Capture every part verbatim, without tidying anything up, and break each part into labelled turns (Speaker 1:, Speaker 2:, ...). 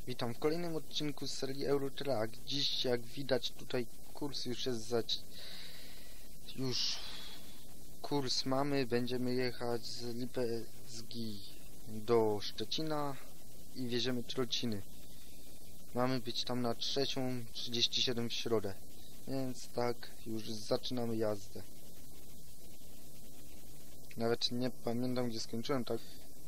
Speaker 1: Witam w kolejnym odcinku z serii Eurotrack. Dziś, jak widać, tutaj kurs już jest za... Już kurs mamy. Będziemy jechać z Lipecki do Szczecina i wieziemy Trociny. Mamy być tam na trzecią trzydzieści siedem w środę. Więc tak, już zaczynamy jazdę. Nawet nie pamiętam, gdzie skończyłem, tak?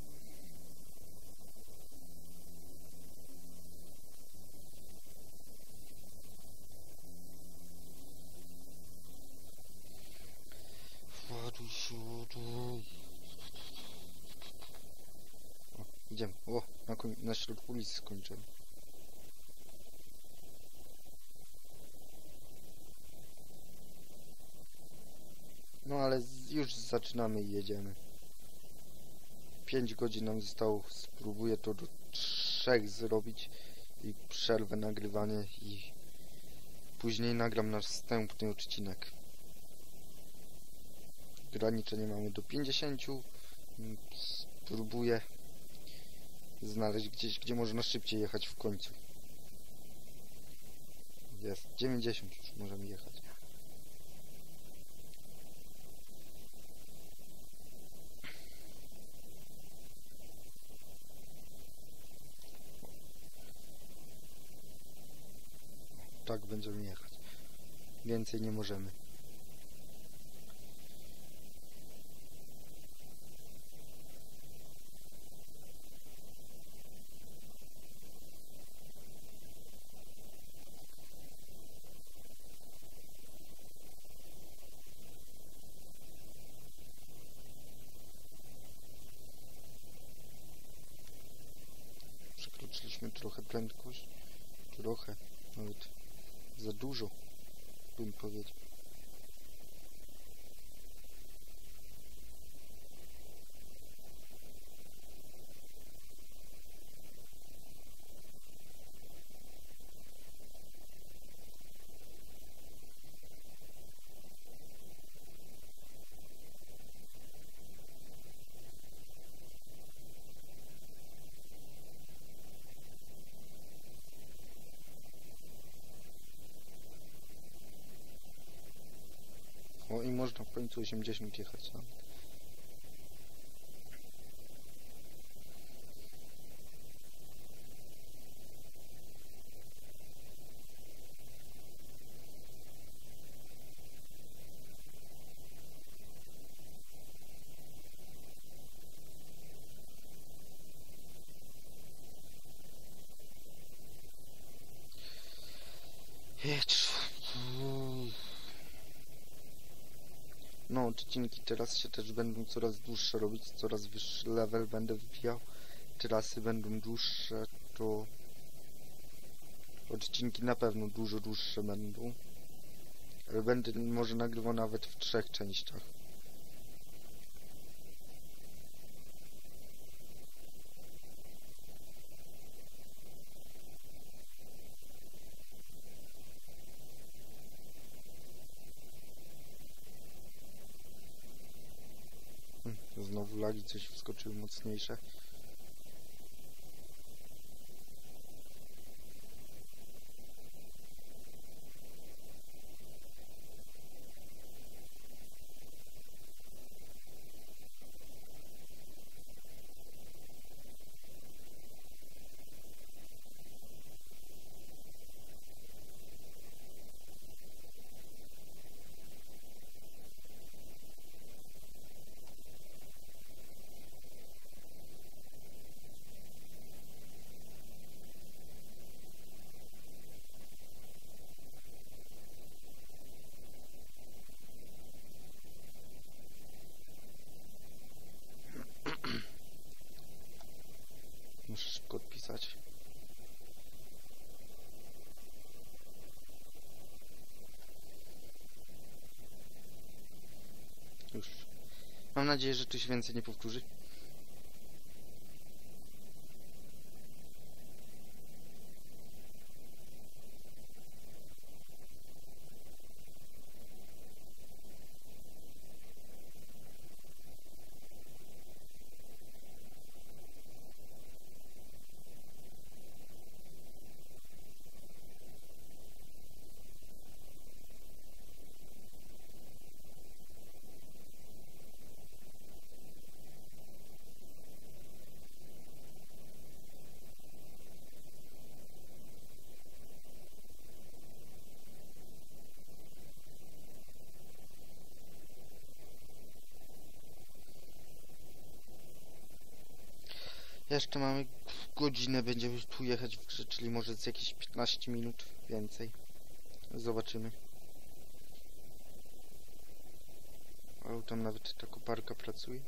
Speaker 1: O, idziemy. O, na, na środku ulicy skończyłem. No ale z, już zaczynamy i jedziemy. pięć godzin nam zostało. Spróbuję to do trzech zrobić i przerwę nagrywanie i później nagram następny odcinek. Graniczenie mamy do pięćdziesięciu. Spróbuję znaleźć gdzieś, gdzie można szybciej jechać w końcu. Jest dziewięćdziesiąt, już możemy jechać. Tak będziemy jechać. Więcej nie możemy. Przekroczyliśmy trochę prędkość. Trochę. Nawet za dużo, bym powiedział. O, i można w końcu osiemdziesiąt jechać nawet. Jedź. No, odcinki teraz się też będą coraz dłuższe robić, coraz wyższy level będę wbijał. Trasy będą dłuższe, to odcinki na pewno dużo dłuższe będą. Ale będę może nagrywał nawet w trzech częściach. Hmm, znowu lagi, coś wskoczyły mocniejsze. Muszę szybko odpisać. Już. Mam nadzieję, że tu się więcej nie powtórzy. jeszcze mamy godzinę, będziemy tu jechać w grze, czyli może z jakieś piętnaście minut więcej. Zobaczymy. Ale tam nawet ta koparka pracuje.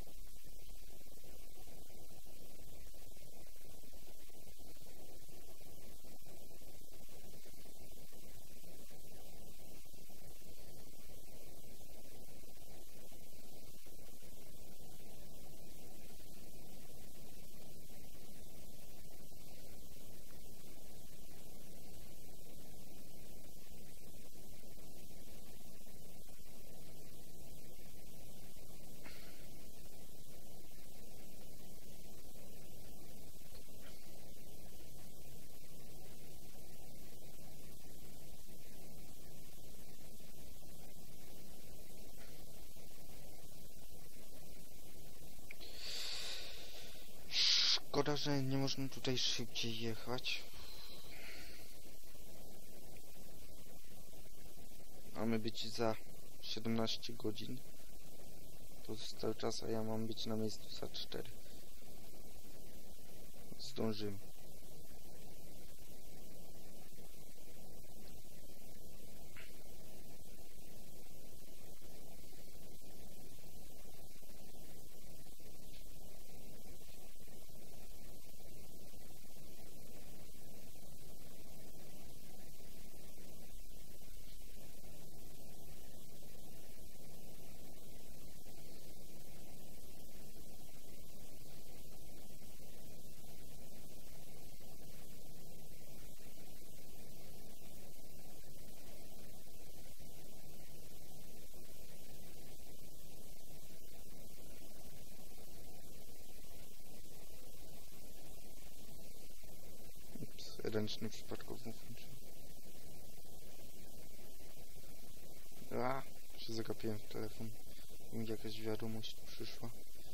Speaker 1: Szkoda, że nie można tutaj szybciej jechać. Mamy być za siedemnaście godzin. Pozostały czas, a ja mam być na miejscu za cztery. Zdążymy. Ręczny przypadkowo włączył. A, się zagapiłem w telefon. Mi jakaś wiadomość tu przyszła.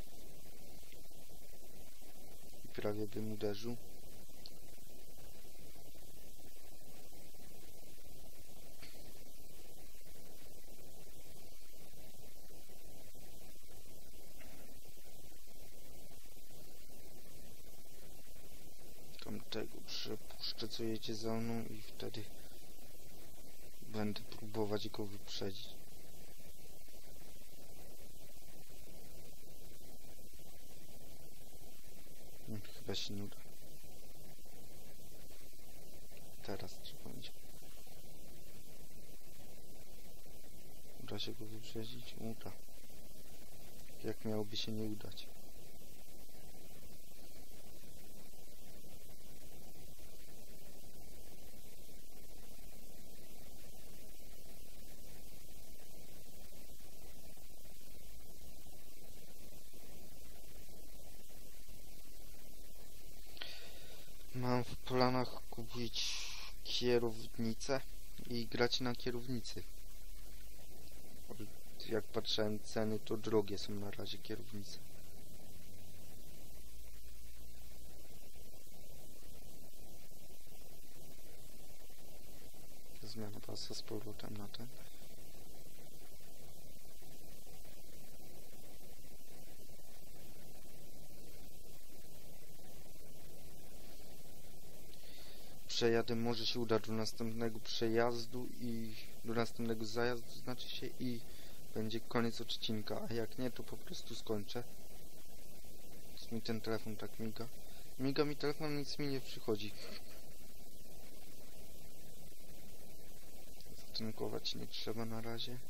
Speaker 1: I prawie bym uderzył. Tamtego przepuszczę, co jedzie za mną i wtedy będę próbować go wyprzedzić. No, chyba się nie uda. Teraz trzeba będzie. Uda się go wyprzedzić? Uda. Jak miałoby się nie udać? Mam w planach kupić kierownicę i grać na kierownicy. Jak patrzyłem ceny, to drogie są na razie kierownice. Zmiana pasa z powrotem na ten. Przejadę, może się uda do następnego przejazdu i do następnego zajazdu, znaczy się, i będzie koniec odcinka, a jak nie, to po prostu skończę. Jest mi ten telefon tak miga. Miga mi telefon, nic mi nie przychodzi. Zatynkować nie trzeba na razie.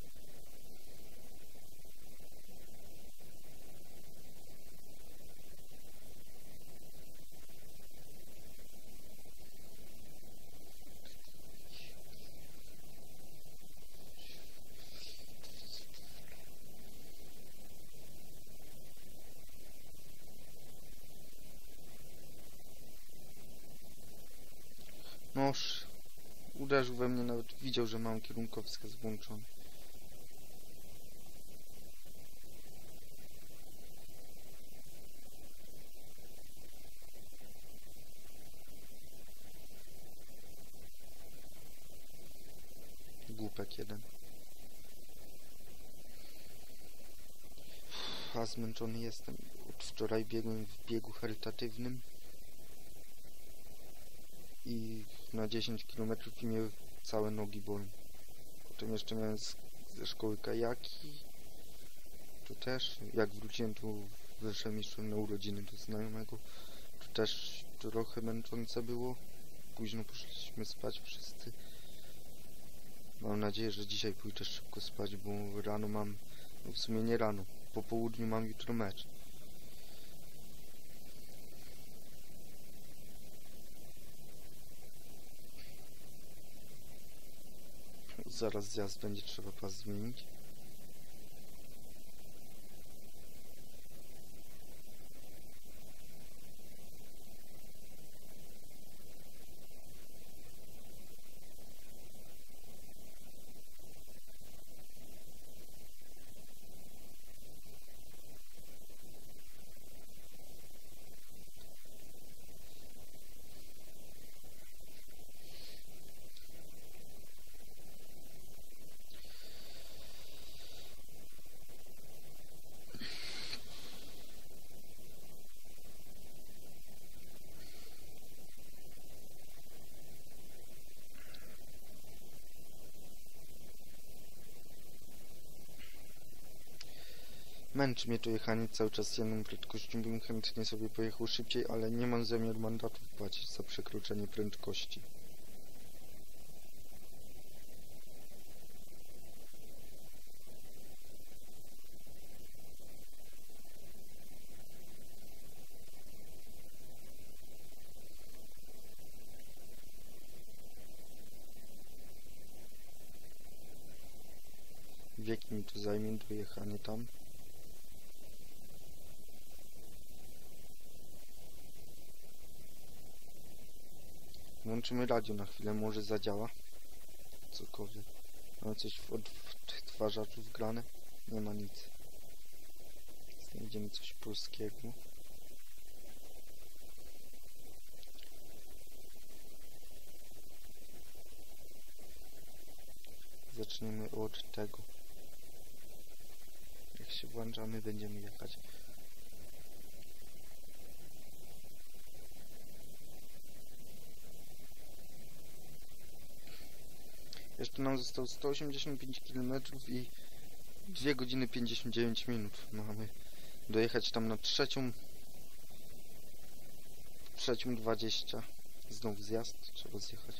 Speaker 1: Noż uderzył we mnie, nawet widział, że mam kierunkowskaz włączony. Głupek jeden. A zmęczony jestem od Wczoraj biegłem w biegu charytatywnym i na dziesięć kilometrów i mnie całe nogi bolą. Potem jeszcze miałem z, ze szkoły kajaki. To też, jak wróciłem, to wyszedłem jeszcze na urodziny do znajomego. To też trochę męczące było. Późno poszliśmy spać wszyscy. Mam nadzieję, że dzisiaj pójdę szybko spać, bo rano mam, no w sumie nie rano, po południu mam jutro mecz. Zaraz zjazd będzie trzeba pas zmienić. Męczy mnie to jechanie cały czas jedną prędkością, bym chętnie sobie pojechał szybciej, ale nie mam zamiaru mandatów płacić za przekroczenie prędkości. Wieki mi tu zajmie dojechanie tam. Włączymy radio na chwilę, może zadziała. Cokolwiek. Mamy coś w odtwarzaczu wgrane? Nie ma nic. Znajdziemy coś polskiego. Zaczniemy od tego. Jak się włączamy, będziemy jechać. Jeszcze nam zostało sto osiemdziesiąt pięć kilometrów i dwie godziny pięćdziesiąt dziewięć minut. Mamy dojechać tam na trzecią trzecią dwadzieścia. Znowu zjazd, trzeba zjechać.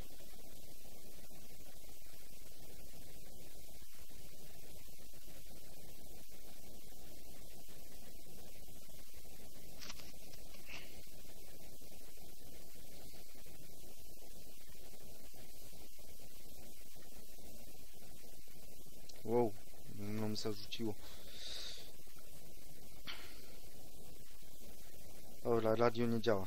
Speaker 1: Wow, nam zarzuciło. Dobra, radio nie działa.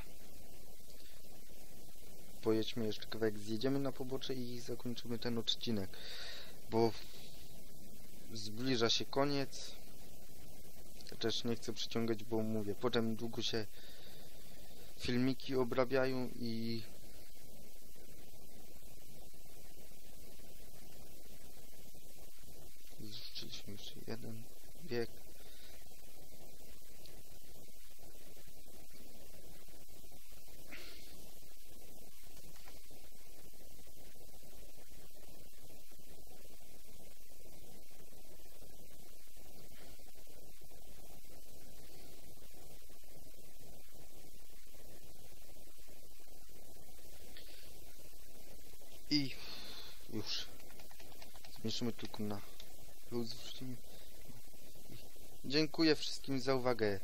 Speaker 1: Pojedźmy jeszcze kawałek, zjedziemy na pobocze i zakończymy ten odcinek, bo zbliża się koniec. Też nie chcę przyciągać, bo mówię, potem długo się filmiki obrabiają i zrzuciliśmy jeszcze jeden bieg. I już zmniejszymy tylko na plus. Dziękuję wszystkim za uwagę.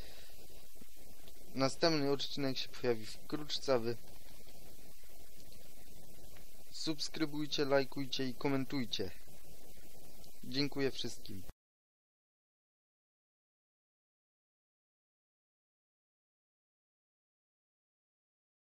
Speaker 1: Następny odcinek się pojawi wkrótce. Wy subskrybujcie, lajkujcie i komentujcie. Dziękuję wszystkim.